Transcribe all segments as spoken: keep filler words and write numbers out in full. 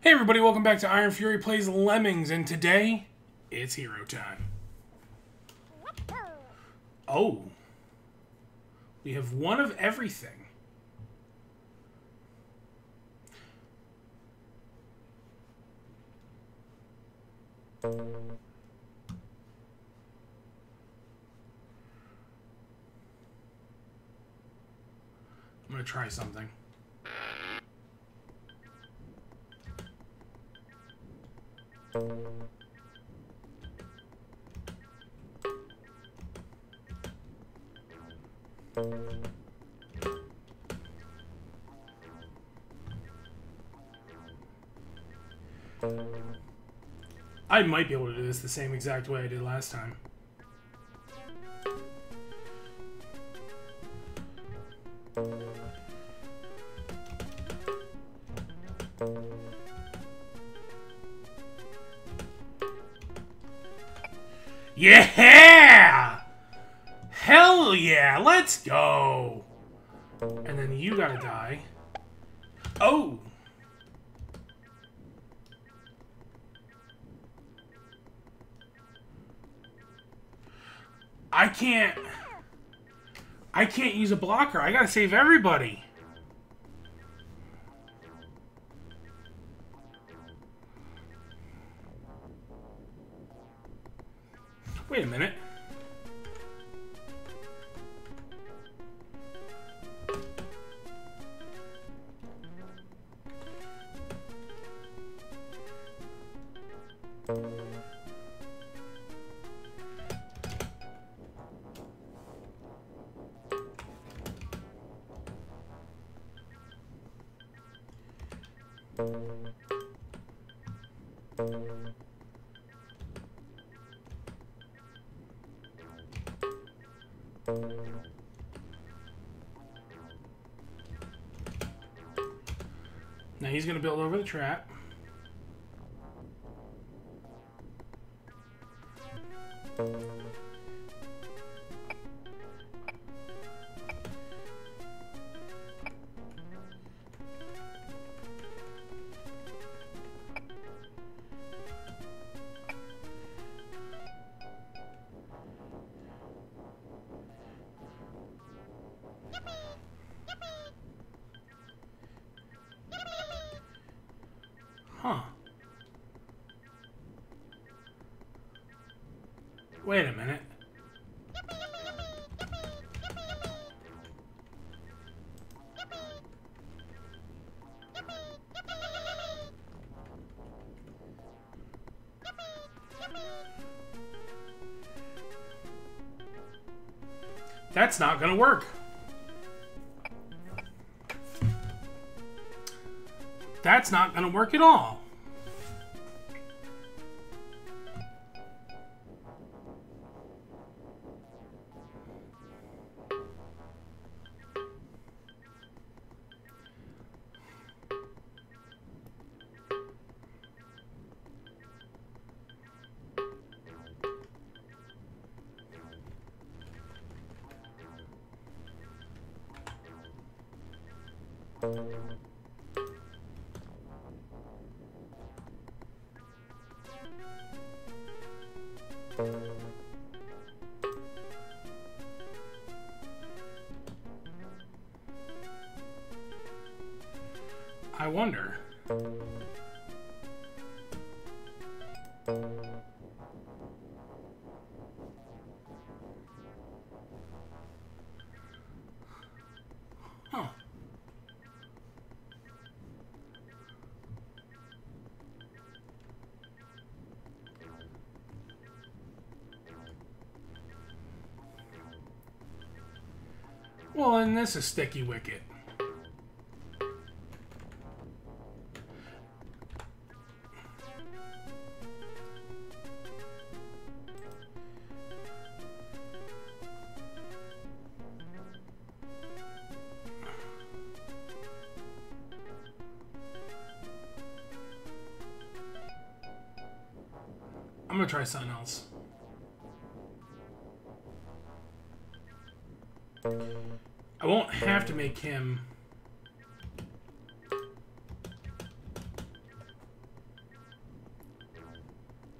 Hey everybody, welcome back to IronFury Plays Lemmings, and today, it's hero time. Oh. We have one of everything. I'm gonna try something. I might be able to do this the same exact way I did last time. Yeah! Hell yeah! Let's go! And then you gotta die. Oh! I can't... I can't use a blocker. I gotta save everybody. Wait a minute. Now he's going to build over the trap. Huh. Wait a minute. That's not gonna work. That's not gonna work at all. I wonder. Huh. Well, and this is Sticky Wicket. I'm gonna try something else. I won't have to make him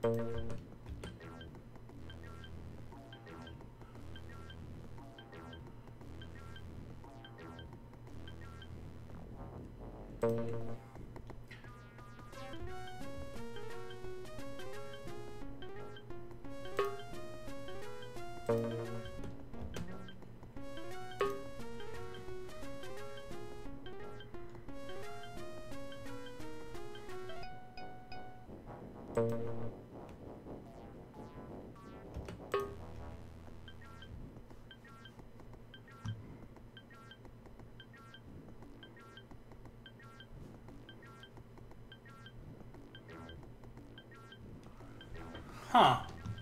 Huh.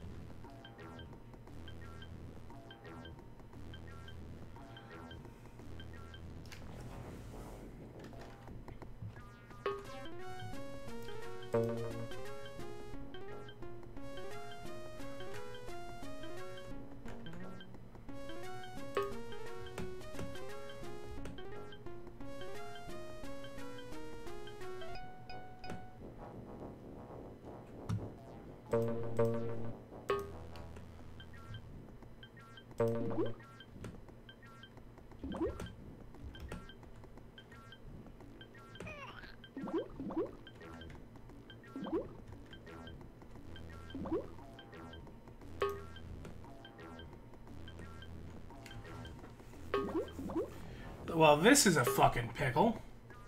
Well, this is a fucking pickle.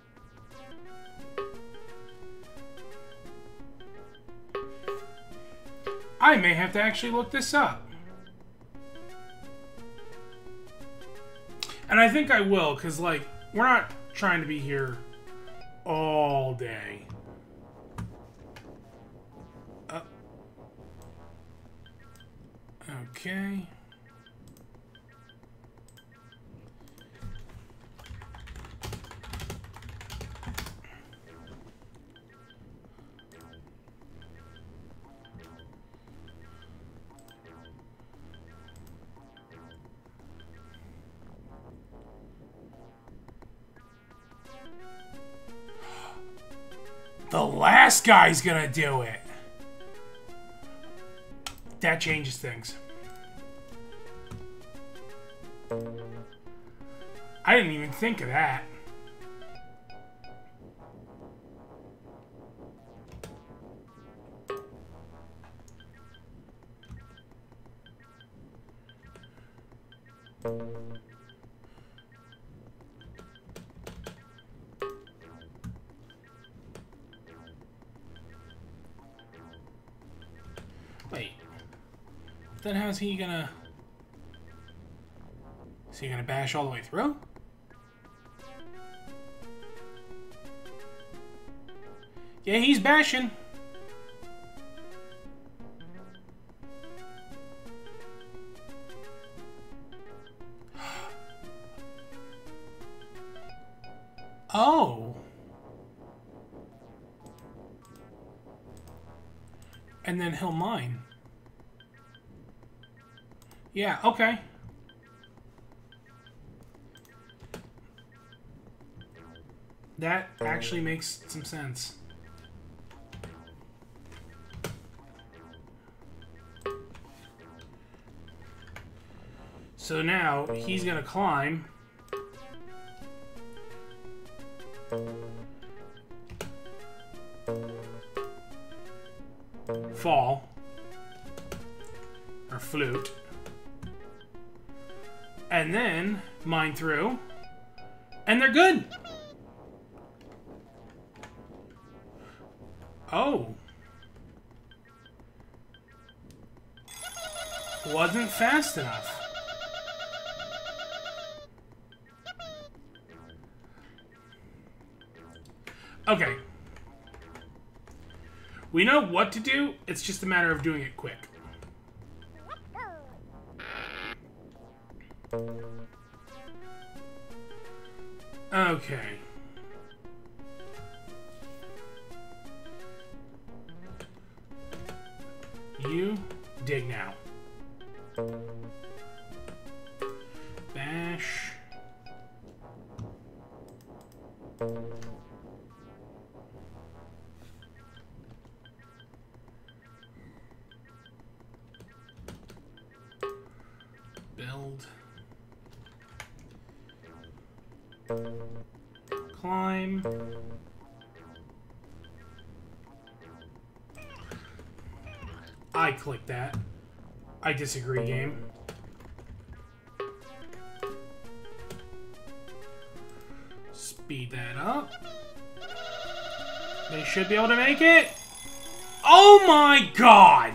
I may have to actually look this up. And I think I will, because, like, we're not trying to be here all day. Uh, okay. The last guy's gonna do it. That changes things. I didn't even think of that. Wait. Then how's he gonna... Is he gonna bash all the way through? Yeah, he's bashing. Oh. And then he'll mine. Yeah, okay. That actually makes some sense. So now he's gonna climb. Fall. Or flute. And then mine through. And they're good. Oh. Wasn't fast enough. Okay. We know what to do, it's just a matter of doing it quick. Okay. You dig now. Bash. Climb. I clicked that. I disagree, game. Speed that up. They should be able to make it. Oh my god!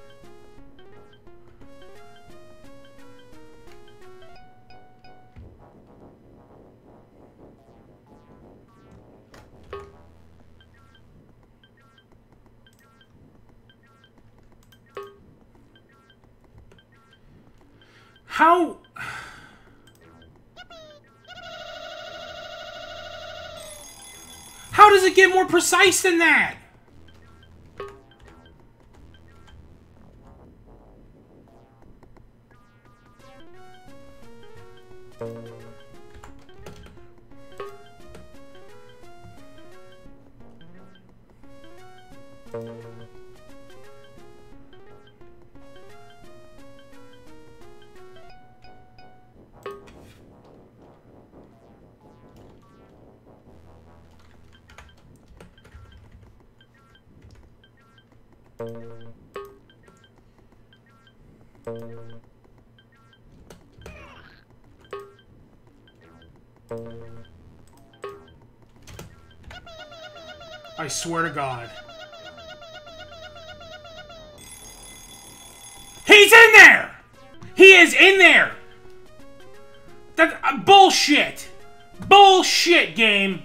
How... How does it get more precise than that? I swear to God. He's in there! He is in there! That uh, bullshit! Bullshit, game!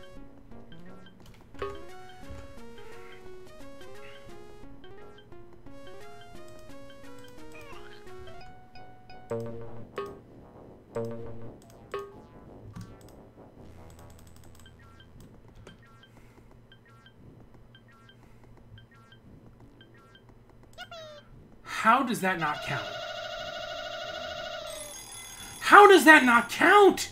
How does that not count? How does that not count?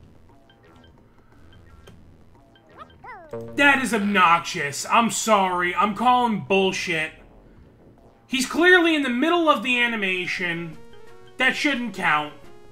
That is obnoxious. I'm sorry. I'm calling bullshit. He's clearly in the middle of the animation. That shouldn't count.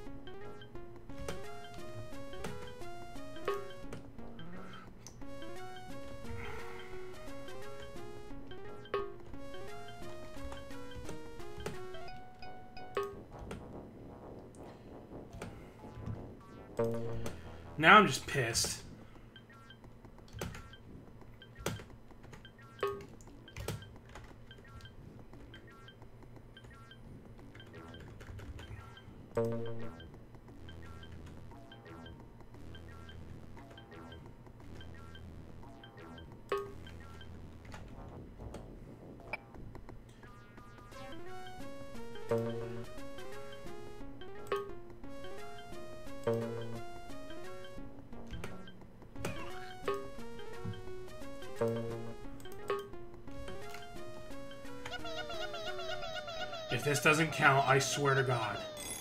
Now I'm just pissed. If this doesn't count, I swear to God.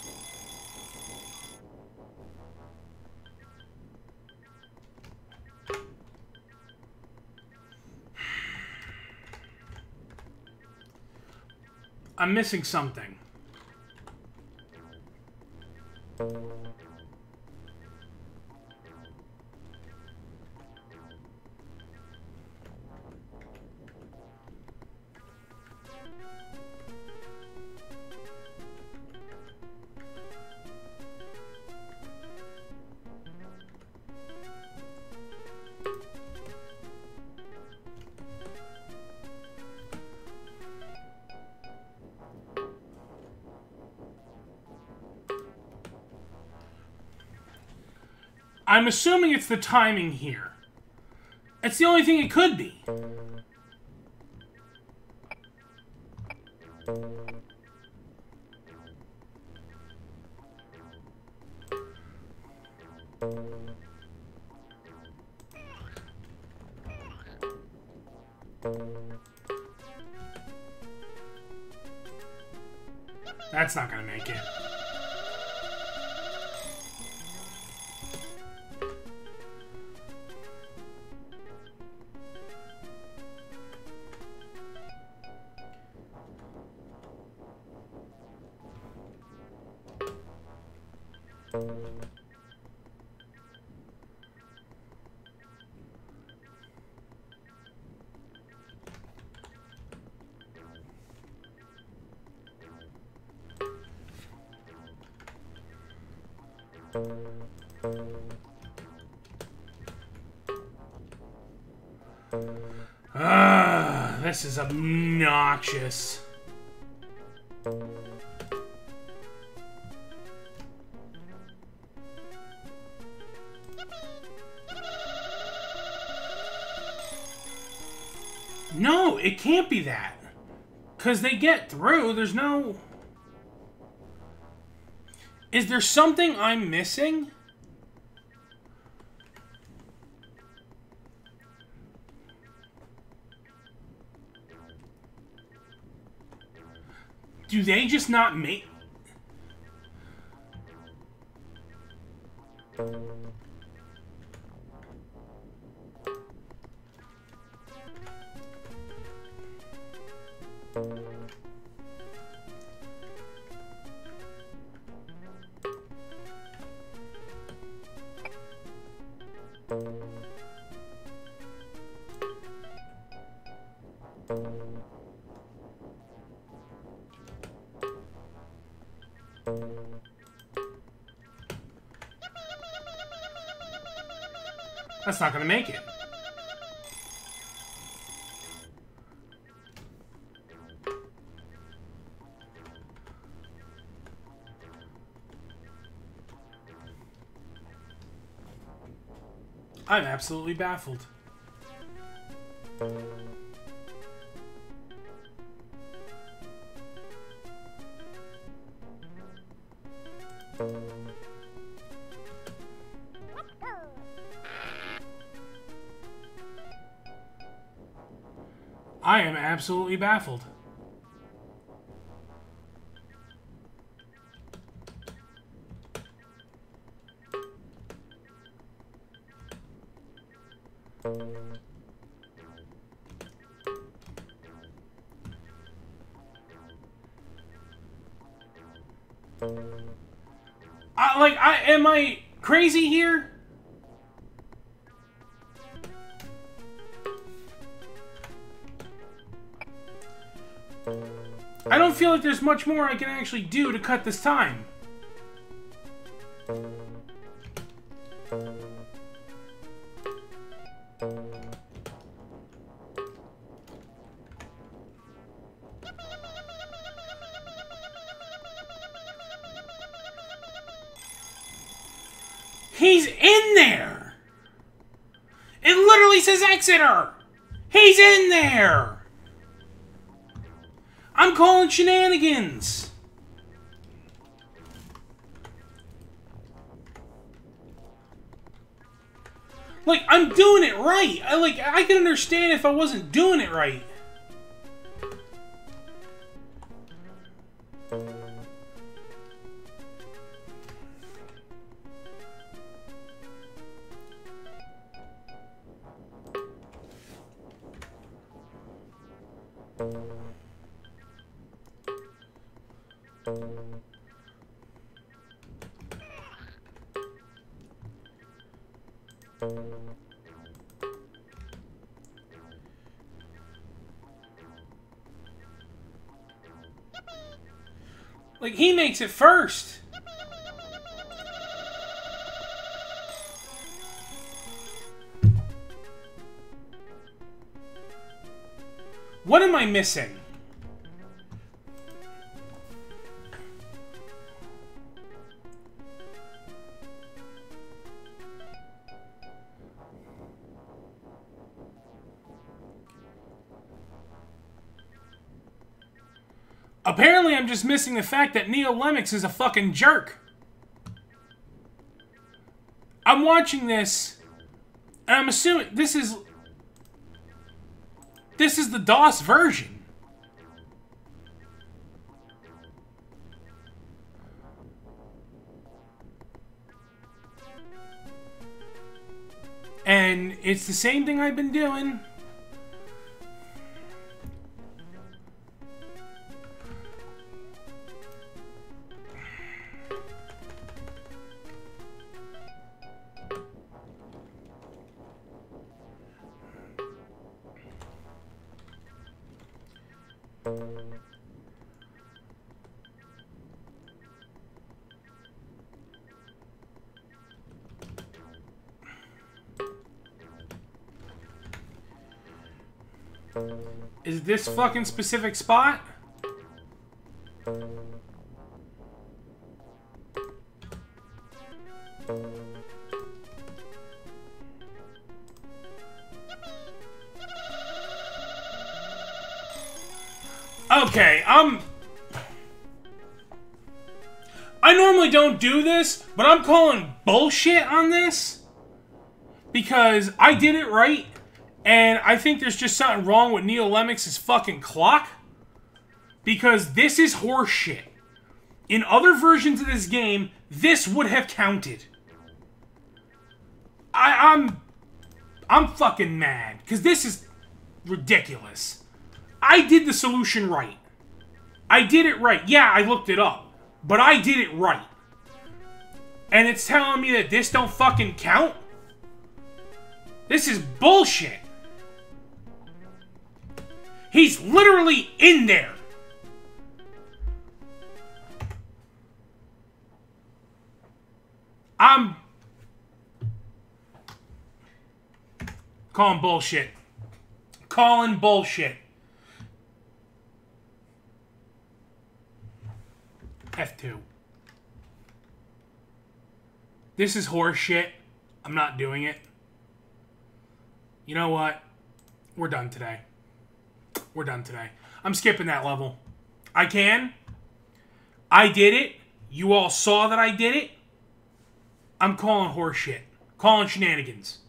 I'm missing something. I'm assuming it's the timing here. It's the only thing it could be. That's not gonna make it. Ah, this is obnoxious. No, it can't be that. Because they get through. There's no... Is there something I'm missing? Do they just not make... That's not gonna make it. I'm absolutely baffled. I am absolutely baffled. I, like, I am I crazy here? I don't feel like there's much more I can actually do to cut this time. He's in there! It literally says Exeter! He's in there! I'm calling shenanigans! Like, I'm doing it right! I, like, I can understand if I wasn't doing it right. Like, he makes it first. What am I missing? Apparently, I'm just missing the fact that NeoLemmix is a fucking jerk. I'm watching this, and I'm assuming this is... This is the DOS version. And it's the same thing I've been doing. Is this fucking specific spot? Okay, um... I normally don't do this, but I'm calling bullshit on this. Because I did it right, and I think there's just something wrong with NeoLemmix's fucking clock. Because this is horseshit. In other versions of this game, this would have counted. I, I'm... I'm fucking mad, because this is ridiculous. I did the solution right. I did it right. Yeah, I looked it up. But I did it right. And it's telling me that this don't fucking count? This is bullshit. He's literally in there. I'm... calling bullshit. Calling bullshit. F two. This is horse shit. I'm not doing it. You know what? We're done today. We're done today. I'm skipping that level. I can. I did it. You all saw that I did it. I'm calling horse shit. Calling shenanigans.